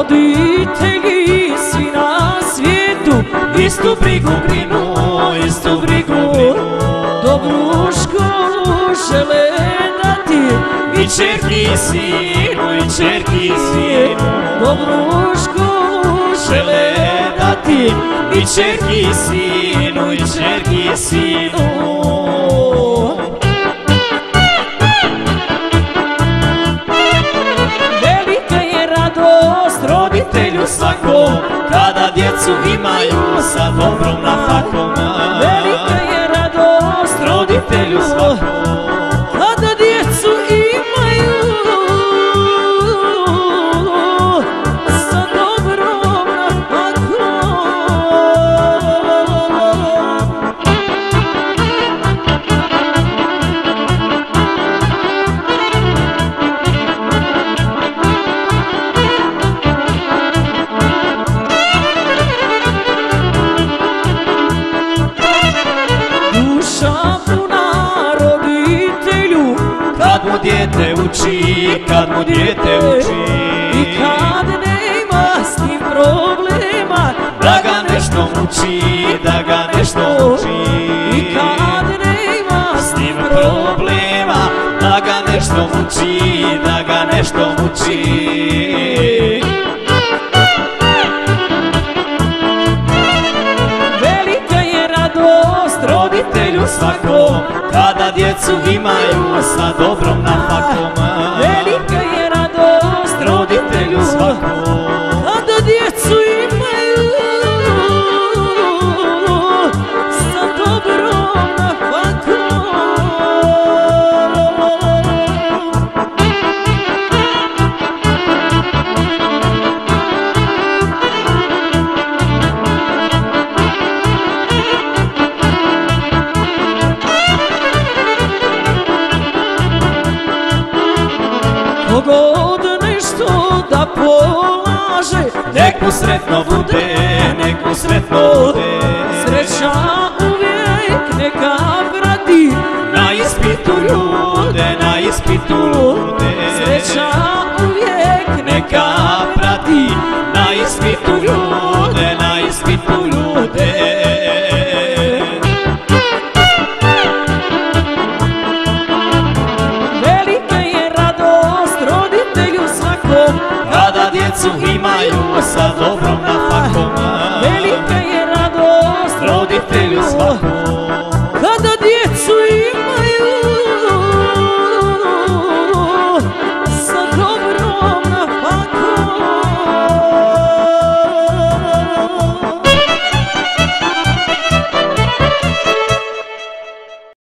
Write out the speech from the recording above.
roditelji svi na svijetu istu brigu brinu, istu brigu brinu. Dobru školu žele dati i čerki i sinu, i čerki i sinu. Dobru školu žele dati i čerki i sinu, i čerki i sinu. Roditelju svakom, kada djecu imaju sa dobrom nafakom. Velika je radost roditelju svakom, kada djecu imaju sa dobrom nafakom. Kad mu dijete uči, kad mu dijete uči, i kad nema s njim problema, da ga nešto muči, da ga nešto muči. I kad nema s njim problema, da ga nešto muči, da ga nešto muči. Velika je radost roditelju svakom, kada djecu imaju sa dobrom nafakom. Velika je radost roditelju svakom, kada djecu imaju sa dobrom nafakom. Kogod nešto da polaže, nek mu sretno bude, nek mu sretno bude. Sreća uvijek neka prati na ispitu ljude, na ispitu ljude. Sreća uvijek neka prati na ispitu ljude, na ispitu ljude. Kada djecu imaju sa dobrom nafakom.